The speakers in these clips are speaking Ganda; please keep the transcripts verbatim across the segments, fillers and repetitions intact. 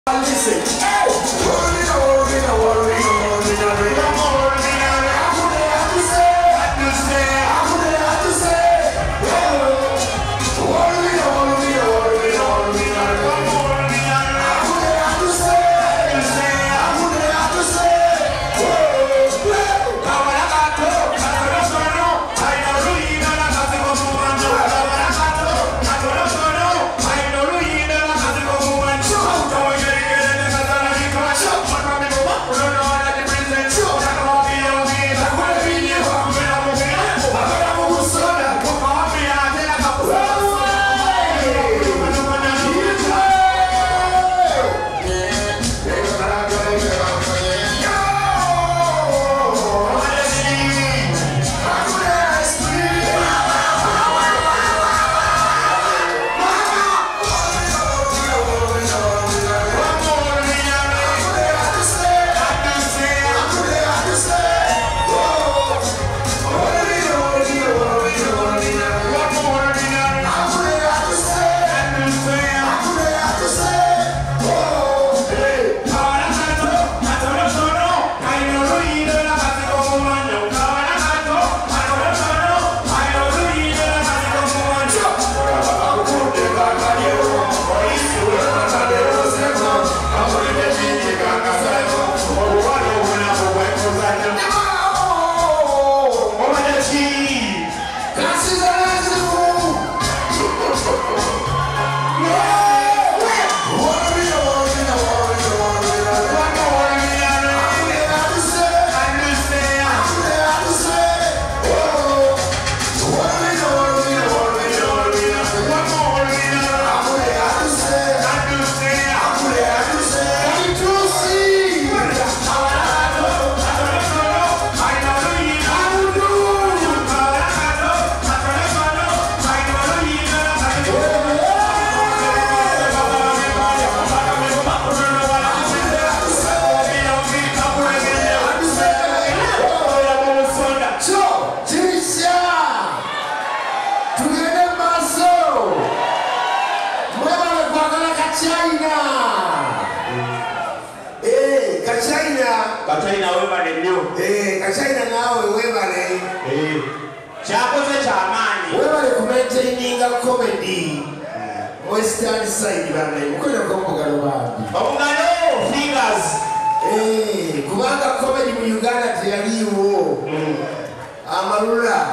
Kachaina wewe ni new. Eh, Kachaina nawe wewe le. Eh. Chako cha chamani. Wewe le kumaintaining comedy. Western side bana. Mkono kwa mugalo babi. Mugalo figures. Eh, kubanga comedy mu Uganda teyaliwo. Mm. Amalula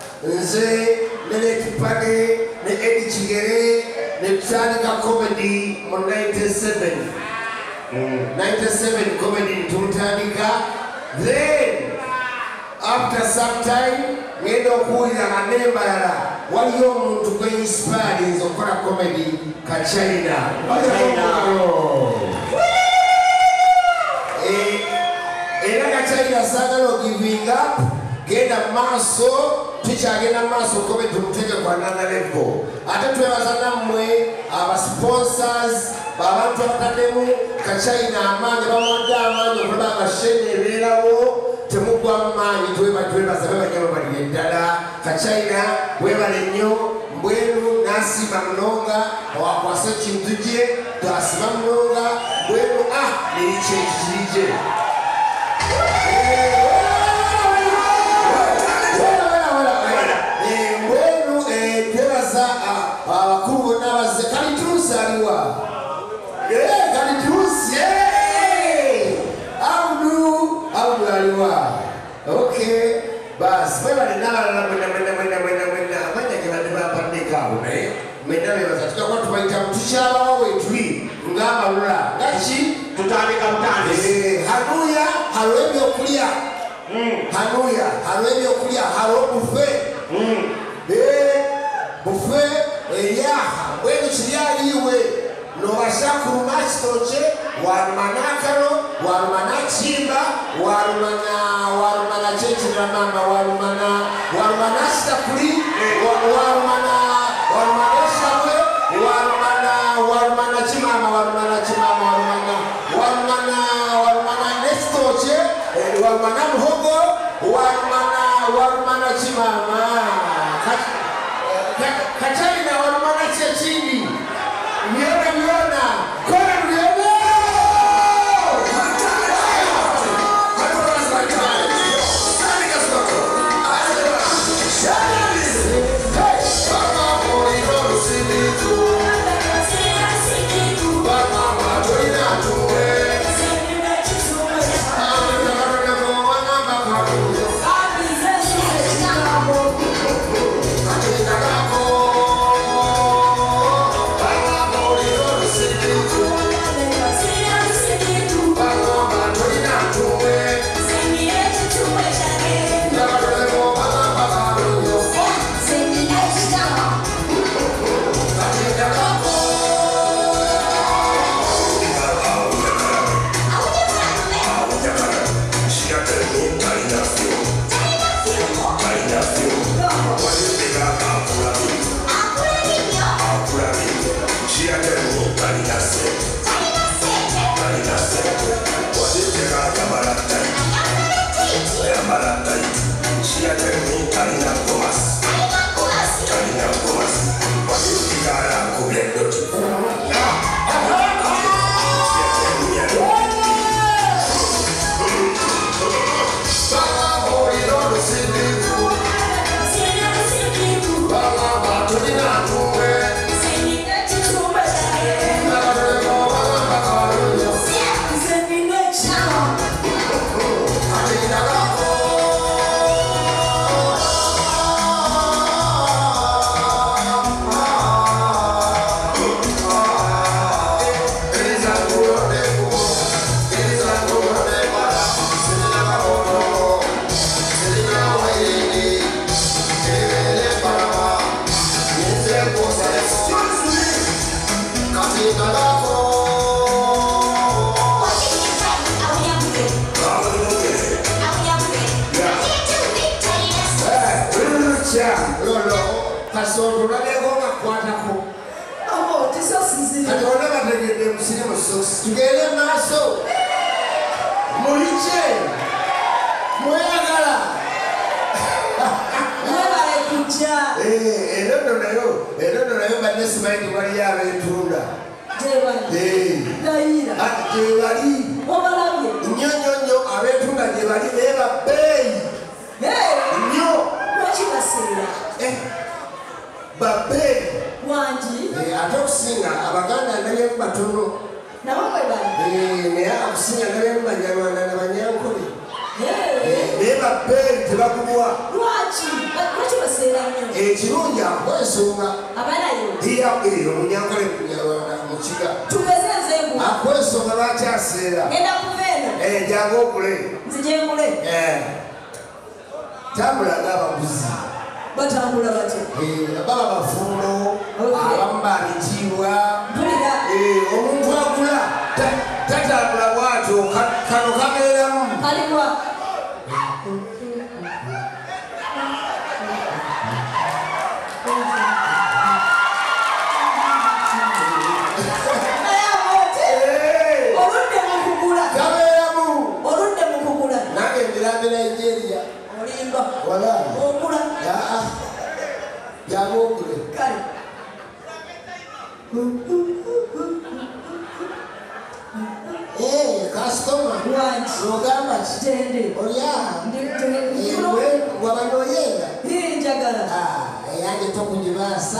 nze nene kipade ne Eddie Chigere ne tandika comedy mu ninety-seven. Mm. ninety-seven comedy tutandika. Then after some time ngendo kuulira manemba yala waliyo omuntu gwe inspire nze okukola comedy Kachaina. Kachaina. Eh, era Kachaina sagala giving up genda maaso tukyagenda maaso comedy tumuteke kwa another level. Ate twebaza nammwe aba sponsors abantu abatademu Kachaina amaanyi bawadde amaanyi okuba abashene ebeerawo temugwa amaanyi tweba twebaza bebanyama bali eddala. Kachaina webale nnyo mbwenu n'asiba munonga wakwasa ekintu gye twasiba munonga mbwenu ah nerikyo ekikirije mbwenu twebaza abakulu bonna abazze kalituusi aliwa kalituusi Abudu Abudu aliwa. Okay basi webale n'abalala mwena mwena mwena mwena mwena amanya ge badde bapaddeko abo naye mwena bebaza tukakwa tubayita mutukyabawo wetuli ng'amalula ngaki tutandika butandisi. Hanuya haliwo ebyokulya. Hanuya haliwo ebyokulya haliwo bufe. Bufe eryaha bwenu kiryaliiwe nobasha kuruma kitoke waruma n'akaro waruma n'akimba waruma na waruma na kyekirira mama waruma na waruma n'kitakuli waruma na waruma n'eshabwe waruma na waruma na kimama waruma na kimama waruma na waruma na waruma na n'ekitoke waruma na muhogo waruma na waruma na kimama Kachaina waruma na kyekindi Miona miona kona miona musiri musosi tugende maaso muliche mweyagala mwebale kujja enono nayo enono nayo banne simanyi waliyo ab'entunda Layira. gyebali Obalabye. nnyo nnyo nnyo ab'entunda gyebali naye babbeeyi nnyo lwaki baseera babbeeyi wangi ate okusinga abaganda nabyemu batono nabo bwe bali naye akusinga nabyemu banyarwanda na banyankole naye babbeeyi tebagulwa lwaki lwaki baseera nnyo ekirungi akwesonga abalayo omunyankole munyarwanda mukiga tugeze nzengu akwesonga lwakyaseera genda kuveeno janga ogule nzijengule tambulaga abaguzi batambula batya baba bafuulo abamu babitiibwa mpulira omuntu agula tatambula bwatyo kano kabeeramu kalibwa oludde mu kugula kabeeramu oludde mu kugula nange emirambe nigeria olimba wala ogula aa janga ogule kale kasitoma wangi ogamba tende olya wabanoyenda njagala eyange tokugibaasa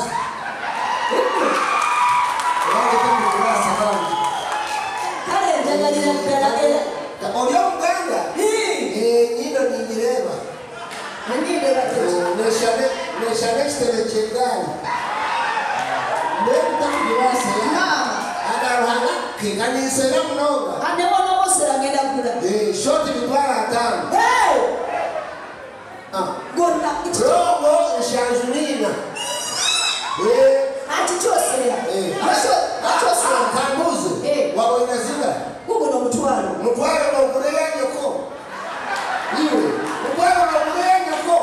eyange tokugibaasa bangi kale njagalira ddala era oli omuganda nyindo ningireeba enyindo neshane ekitebe kyegaali nekutokugibaasa agaluhanga keganiisera munonga ane wonomosera ngenda kugula shoti mitwalo ataano gonna robo nshanzunina ati kyosera akyosera kambuzi waboina ziga guguno omutwalo mutwalo noguleya nyoko iwe mutwalo noguleya nyoko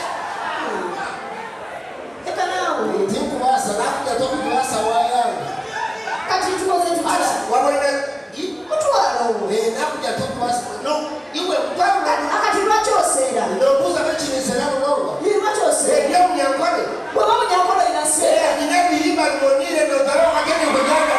eka naawe tinkubaasa nakuja tokukubasa wayange kati tukoze tutala waboina mutwalo nakuja tokubasa iwe mutwalo akati lwakyosera nobuuza bekinisera munonga lwakyosera ebyo munyankole bweba munyankolo inaseera nina ebiyimba bibonire nogala okagende kuganda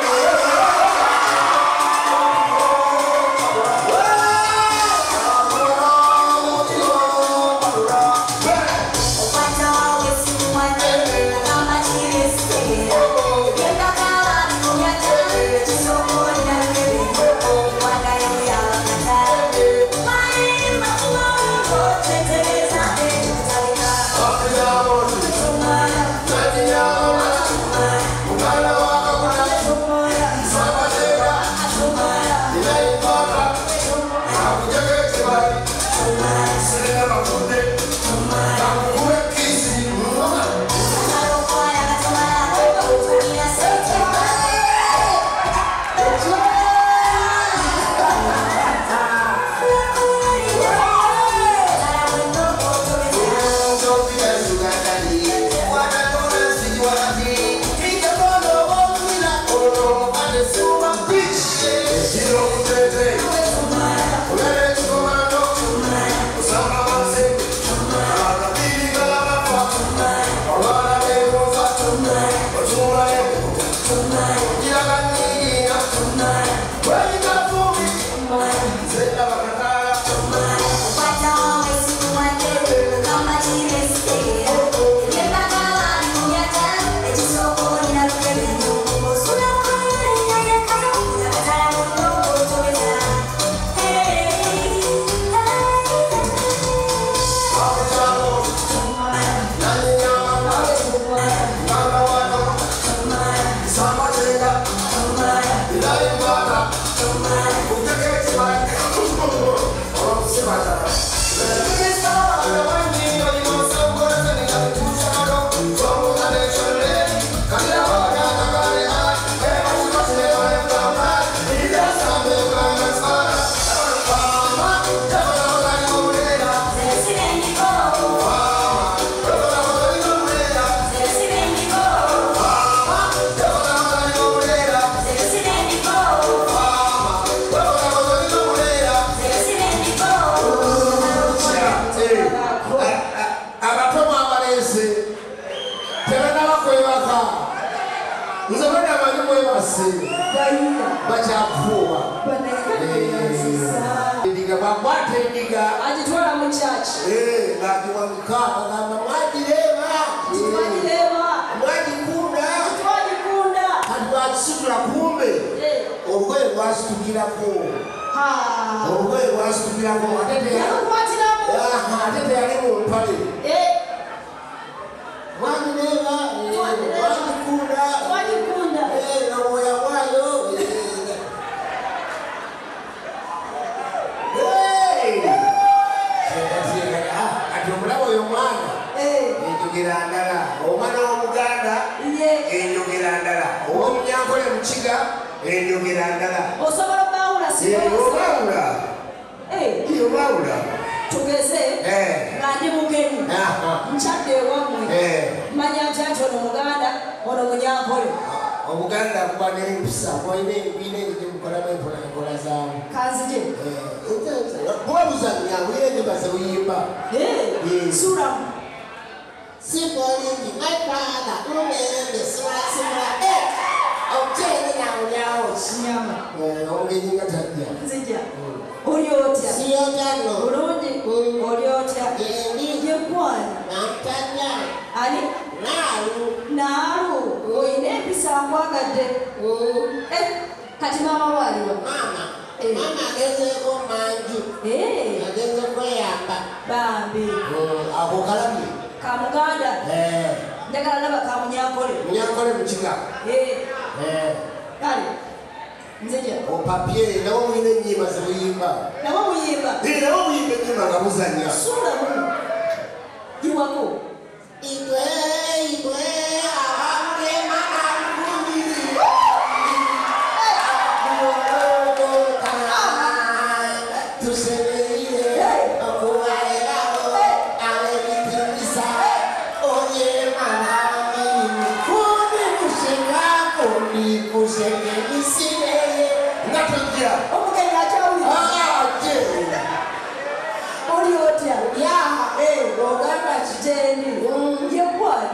Go! base bayina bakyakufuuwa banayinza endiga bakwata endiga agitwala mu kyaki ng'agiwanika agamba mwagireeba twagireeba mwagikunda twagikunda kati bwagisitula kumbe olugoye lwasitukirako olugoye lwasitukirako yakukwatiramu ate teyali mu mpale mwagireeba mwagikunda twagikunda nga bwoya bwayo kati omulaba oyo mwana enjogera ndala omwana w'omuganda enjogera ndala ow'omunyankole mukiga enjogera ndala osobola okubawula obawula obawula tugeze nga ndi mugenyi nkyadde ewammwe manya nti anti ono muganda ono munyankole obuganda kuba n'empisa kubalina ebibiina ebigimukolamu empolankola zaamu kanzije kuba buzannya buyegemaze buyimba suramu sipolingi maipala umende simula omukyere nawulyawo nyama omugenyi nga tajja nzija oli otya siyotano bulungi oli otya yegwana namutanya ani naalu naalu oyina empisa akwagadde kati maama waliwo mama mama agezeeko manju ageze kweyamba bambi ako kalabye kamuganda njagala laba kamunyankole munyankole mukiga kale nzija opapye nabo mwine enyimba zebuyimba nabo muyimba nabo muyimba enyimba nga muzanya sulamu giwako itwe itwe abamulema alukumi tusemeire okubaleraho abebitimisa onyemanami kundi kusenga kundi kusenge misire nga tujja omugenyi akyawulira ate oli otya ogamba kitendi yegwana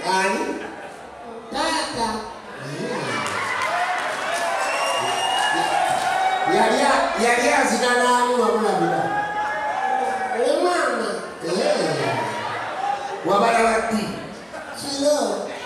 Ani? Tata. Yali yali azina nani wamulabira? Eh mama. Eh. Wabala wati. Kilo.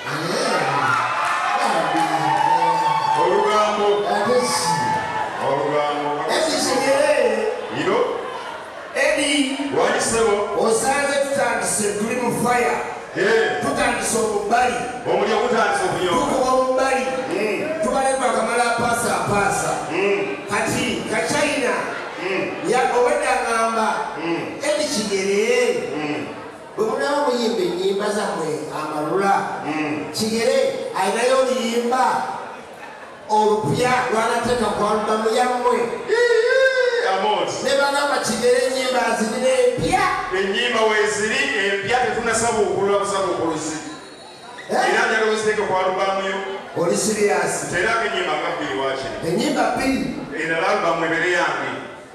Olugambo. Atesi. Olugambo. Esi shigere. Iro. Edi. Wali sebo. Osanze tutandise tuli mu fire. Eh. Tutandise omubali. Omulya gutandise okunyoka. Tukuba omubali. Tubaleba akamala pasa pasa. Kati Kachaina. Ya owedda ngamba. Edi kigere. Bwemunawo muyimba ennyimba zammwe amalula. Kigere ayinayo oluyimba olupya lwanateeka ku alubamu yammwe. Amoot. Ne bagamba Kigere ennyimba azirina empya. Ennyimba weeziri empya tetunasaba okulula kusaba okuluzi. Era njagala oziteeke ku alubamu yo. Oli serious? Teraako ennyimba nga bbiri wakiri. Ennyimba bbiri. Endala alubamu ebere yange.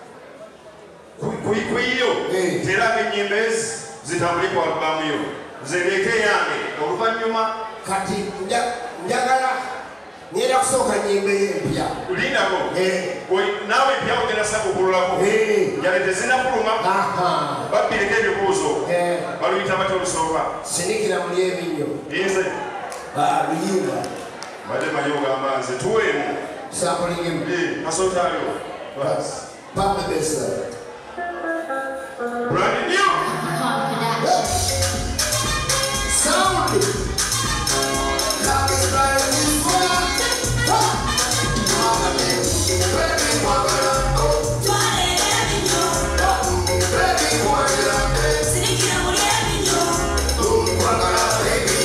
Kuyiyo teraako ennyimba ezi zitambule ku alubamu yo. Zendeeke yange oluvannyuma. Kati njagala ngenda kusooka nnyimba ey'empya. Lindako. Naawe empya ogenda saba okululako. Njale tezinafuluma. Babbireko ebibuuzo. Baluyita batya olusooka? Sinikira muli ebinnyo. Nze. Luyimba. Badde manyi ogamba nze tuweemu. Sampulingemu. Kasootaalyo. Pampe besa. Brand new. Sound. Love is like this one. Baby, walk around. Baby, walk around. Walk around, baby.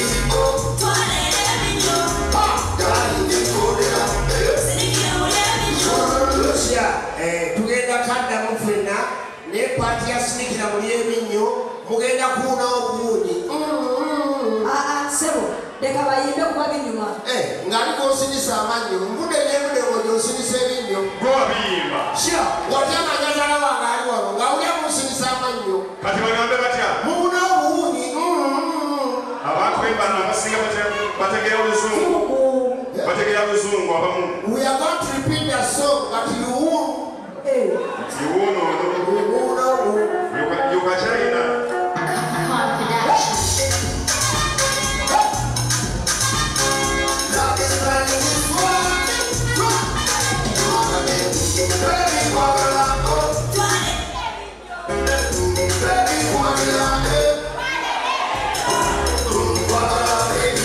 Lucia, tugenda kadda mufena ne party ya sinikira muli ebinnyo mugenda kuuna obuwunyi. Aa sebo leka bayimbe kuba binyuma. Ng'ali gw'osinisa amannyo mbude n'ebude ng'osinisa ebinnyo. Gw'abiyimba. Sha watya amanyazala wange ali wano ng'awulya musinisa amannyo. Kati bagambe batya? Muuna obuwunyi. Abantu b'embano abasinga bategeera oluzungu. Bategeera oluzungu abamu. We are going to repeat the song but you won't. Kiwuno. You Kachaina. Love is running this world. Baby, walk around. Baby, walk around. Walk around, baby.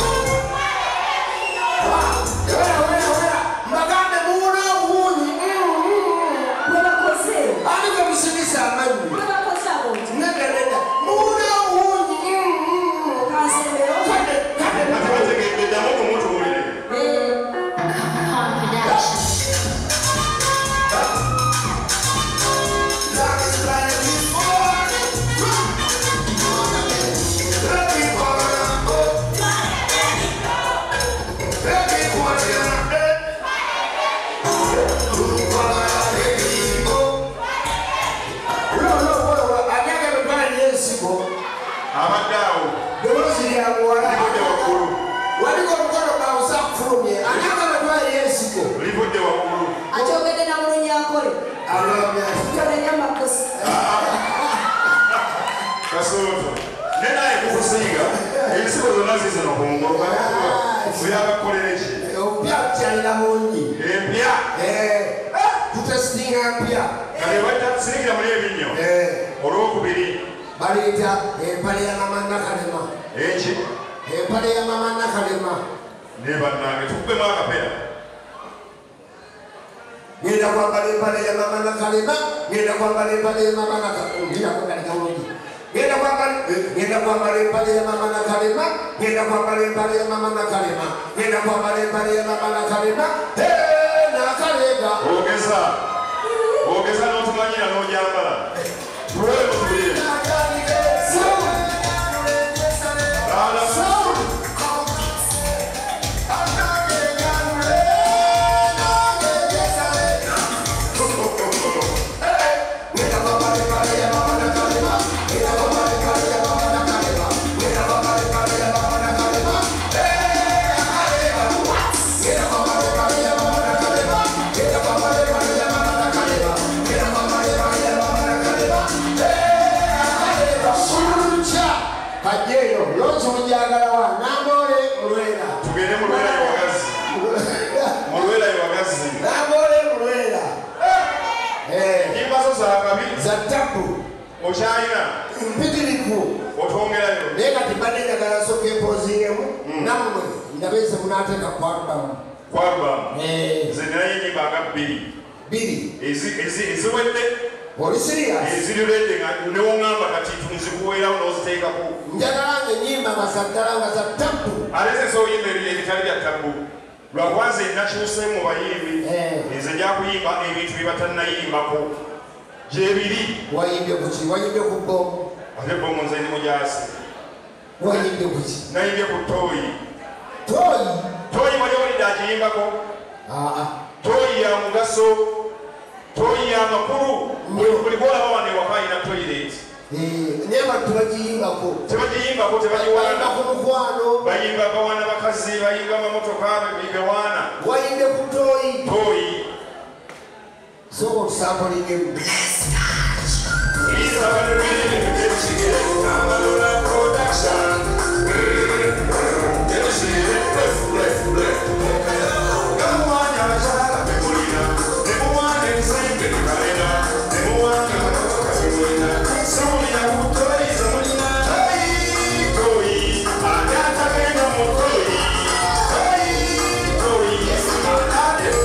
Wera, wera, wera. Maganda muuna obuwunyi. Bwebakoze. Ani gwe musinisa amannyo. Bwebakoze abonti. Nedda, nedda. Muuna obuwunyi. Kansembero. Kade, kade. Kati bategedde ddamu okumutuulire. Love is like this world. Baby, walk around. Baby, walk around. Walk around, baby. Ulo, ulo, ulo, ulo. Anyage betwala ly'ensigo. Abadde awo. Ddoboozi lya muwala. Livudde waggulu. Waliko omukono bawusa kufulumye. Anyage betwala ly'ensigo. Livudde waggulu. Akyogedde na mulunyankole. Alabya. Tolenya makosa. Kasooto. Ne naye kukusinga ensigo zonna zizino kungulu. Oyagakolera ki? Obupya bukyalira mungi. Empya. Tutesitinga mpya. Kale bajja kusinikira muli ebinnyo. Olwokubiri. Baleeta empale ya mama Nakalema. Eki? Empale ya mama Nakalema. Ne bannange tukubbemu akapera. Ngenda kwambala empale ya mama Nakalema. Ngenda kwambala empale ya mama Nakalema. Ngenda kwambala gawundi. Ngenda kwambala ngenda kwambala empale ya mama Nakalema. Ngenda kwambala empale ya mama Nakalema. Ngenda kwambala empale ya mama Nakalema. Hey, Nakalega. Ogeza. Ogeza n'otumanyira n'ogyambala. Tuwewe mutulire. Hey! Kachaina. Mpitirivu. Otongerayo. Nega tibane njagala soke pozingemu. Namwe ndabeze munateka kwa album. Kwa album. Eh. Zenaye nyimba bbiri. Biri. Ezi ezi eziwedde. Oli serious? Ezirudde nga neongamba kati tunzikuwera unoziteeka ku. Njagala nyimba masaddala nga za tabu. Aleze so yimba ebitali bya tabu. Lwakwanza enakyuse mu bayimbi. Nze nja kuyimba ebintu bye batannayimbako. Gyebiri. Wayimbye ku ki? Wayimbye ku bbomu? Ate bbomu nze ndi mujaasi. Wayimbye ku ki? Nayimbye ku tooyi. Tooyi? Tooyi wali walidde agiyimbako? Aa. Tooyi ya mugaso. Tooyi ya makulu. Buli gwolaba wano ewaka alina toilet. Naye abantu bagiyimbako. Tebagiyimbako, tebagiwaana. Ku mukwano. Bayimba bawaana bakazi, bayimba amamotoka, bewaana. Wayimbye ku tooyi? Tooyi. So sampling him. Bless God. He's a really production. Bless, bless, bless. Come on, you're a child of the Molina. Never want to say, Kachaina. Never want to Kachaina. Somebody I would tell you, somebody not. Hey, Toy. I got a man of Toy. Hey, Toy. I got it.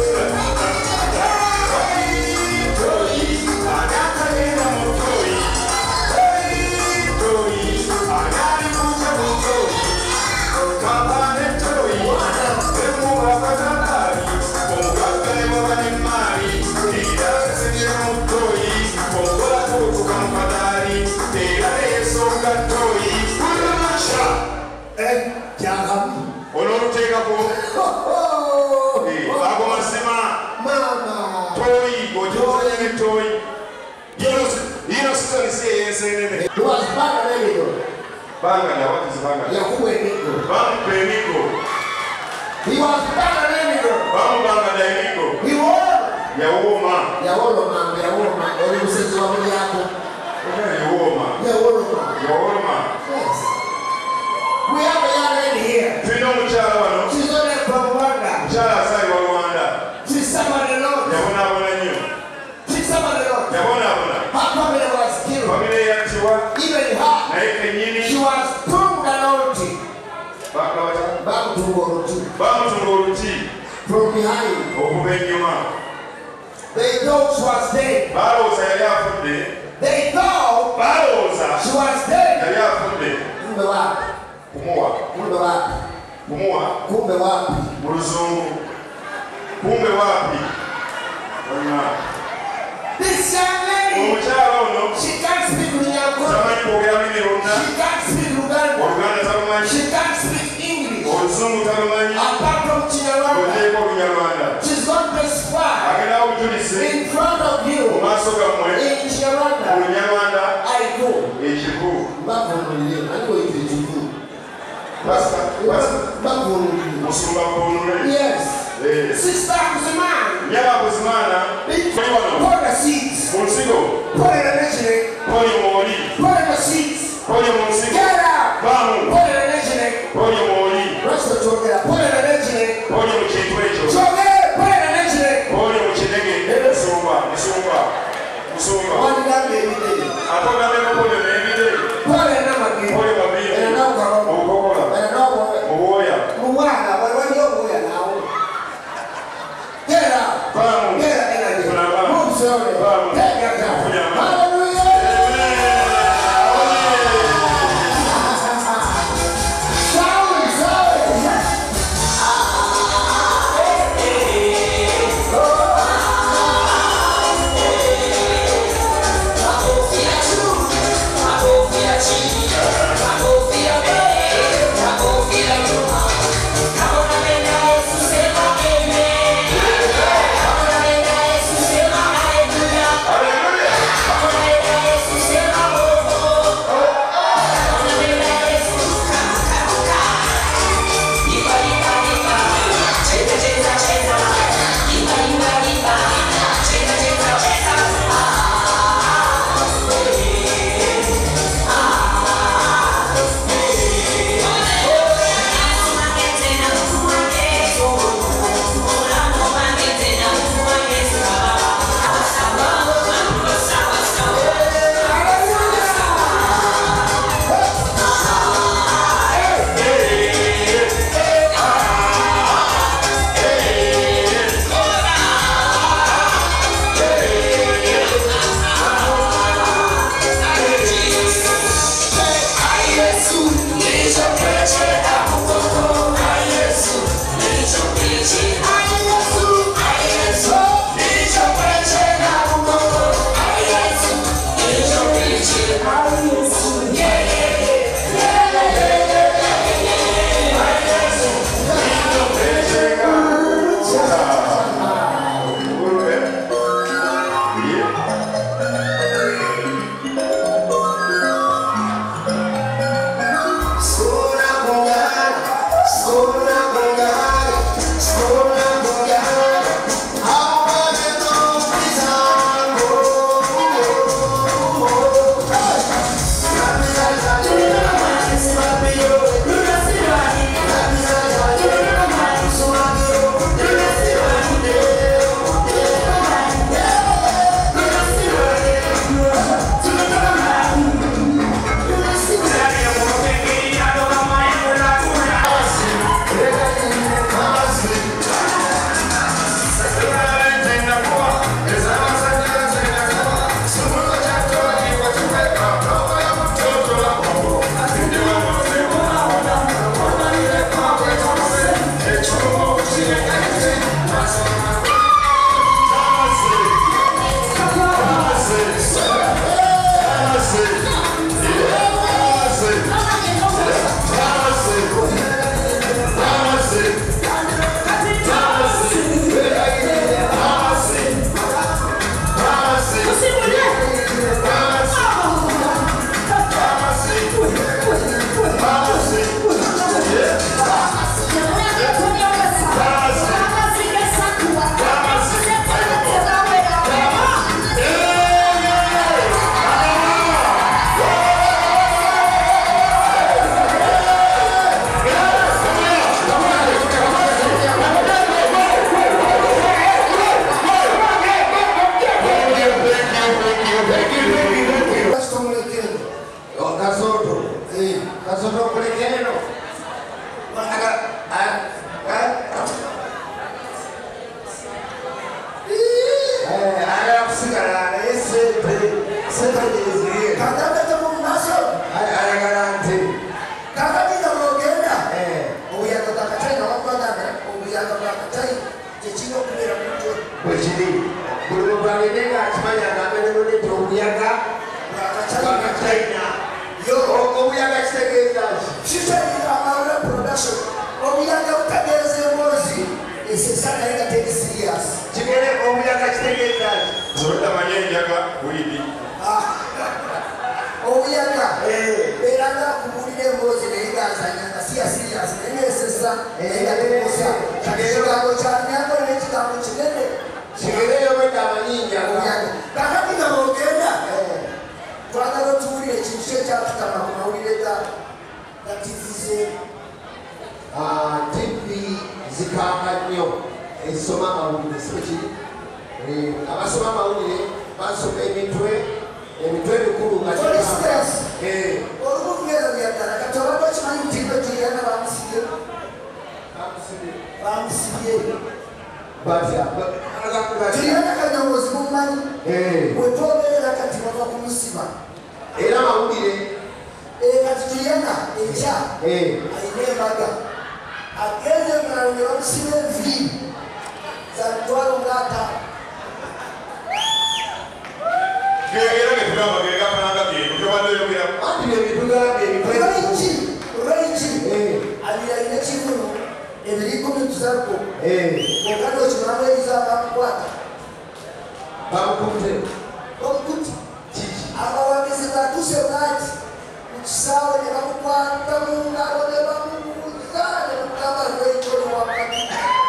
He was Banga Nemigo. Banga, what is Banga? Yakubu Nemigo. Banga Nemigo. He was Banga Nemigo. Banga Nemigo. He was. Yawoma. Yawoma, Yawoma. Or you say Yawoma. Yawoma. Yawoma. Yawoma. Yes. We have a young lady here. Do you know Muchala? She's only from Rwanda. Muchala Sai Rwanda. She's somebody else. Yawona Bona. She's somebody else. Yawona Bona. Her family was killed. Family Yantiwa. Even her. She was from Galoti. Bamutungoluti. From behind. Okubenyuma. They thought she was dead. Balooza yali afudde. They thought Balooza she was dead. Yali afudde. Kumbe wapi? Kumuwa. Kumbe wapi? Kumuwa. Kumbe wapi? Mu luzungu. Kumbe wapi? Onna. This young lady. Omukyala ono. She can't speak Lunyambo. Tamanyi kwogera lulimi lwonna. She can't speak Luganda. Oluganda talumanyi. She can't speak English. Oluzungu talumanyi. Apart from Kinyarwanda. Oteeka Olunyarwanda. She's got this far. Agenda obujulisi. In front of you. Mu maaso gammwe. In Kinyarwanda. Olunyarwanda. I go. Ekivu. Mbavunulire. Ariko ite ekivu. Pastor. Pastor. Mbavunulire. Musumba vunule. Yes. Eh. Sister Kuzimana. Nyaba Kuzimana. Kuli wano. Pour the seeds. Mu nsigo. Pour it in the neck. Poli mwoli. Pour in the seeds. Poli mu nsigo. Get out. Vaamu. Pour it in the neck. Poli mwoli. Rest of the Pour it in the neck. Poli mu kintu ekyo. Choge. Pour it in the neck. Poli mu kinege. Musumba. Musumba. Musumba. One day, baby. Atogambeko poli n'ebire. Pour it in the neck. Poli mabiri. And now go. Obukokola. And now go. Obwoya. Muwana. But when you go now. Get out. Vaamu. Get out. Tulaba. Move slowly. Vaamu. Take your time. Kunyama. Hallelujah. wekiri buli mugwange nga akimanya ng'amenero nete obuyaga Kachaina yo obuyaga kitegeeza ki kitegeeza amawula production obuyaga butegeeza emboozi esesana nga teri serious kigere obuyaga kitegeeza ki otamanya enjaga bulidi obuyaga era nga kubuulira emboozi naye ngazanya nga siya serious naye nesesa nga temusa ekigambo kyanyako n'ekigambo kinene kigereyo bwedda amanyinja obuyaga kakati nga bwogenda twagala otuwulire ekintu kye kyatutama ku mawulire ga tivize tivi zikanga nnyo ezisoma amawulire sikiri abasoma amawulire basoma emitwe emitwe mikulu nga olukugeza byaddala kati obadde okimanyi ntindo gyeyana bamusibye bamusibye tuyana kanyomozi mumanyi bwetwobeera kati bava kumusiba era amawulire kati tuyana ekya ayina embaga agenze mulalo ne bamusiba enviiri za mitwalo ngaataano Gera que tugamba gera kananga bye byobadde yogera anti ebitugambye Reiki, Reiki, alira ina chifuno, ebiri kumi tuzarko, okando chimama iza bakwata. bamukutte Bamukuti, abawagizi batuse bati, ukisawa ne bamukwata mungalo ne bamubuuza ne mugamba Reiki oli wakati.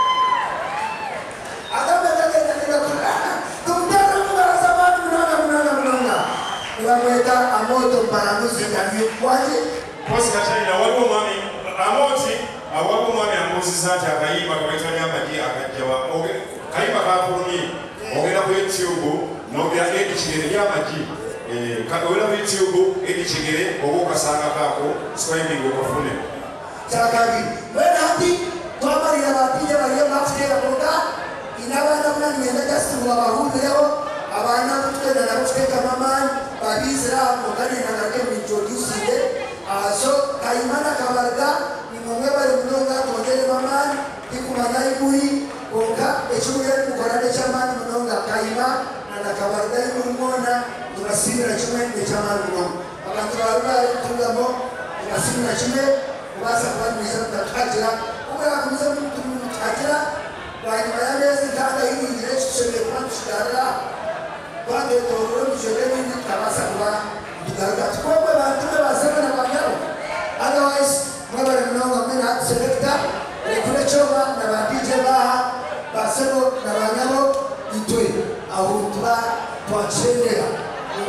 Agamba kagenda ne bakula, tumutera mungalo z'abantu munana munana munana. Bamweta Amoot mparamuzi interview kwaje? Posi Kachaina waliwo mwami Amoot awaliwo mwami ambuuziza nti akayimba kabaitani amagi akajjawa kayimba kafulumye ogenda ku YouTube n'ogera edi kigere ly'amagi owera ku YouTube edi kigere oba okasanga kaako scribing okafune Kyakabiri mwena hati twamalira bapinja baliyo bakuteeka muka inabaana munani ngenda jasitula bahulirawo abaana kutugenda nabo tuteeka mamaani babizira muganenda nage muintroducire so kayimana kabarga nimumwe bali munonga twongere mamaani tikumanya imuri konka ekimuyeri mukola nekyamaani munonga kayima nakabarga imurumona tubasimira kimwe nekyamaani munonga abantu balubali kutugamo tubasimira kimwe kubasa kubanyumiza mukatukatira kuberakumiza mukatukatira bwanyuma yamezi nkaaga iringire ekitusemere kuba tukigarira twagetoroole mukyole nindi tukabasa kuba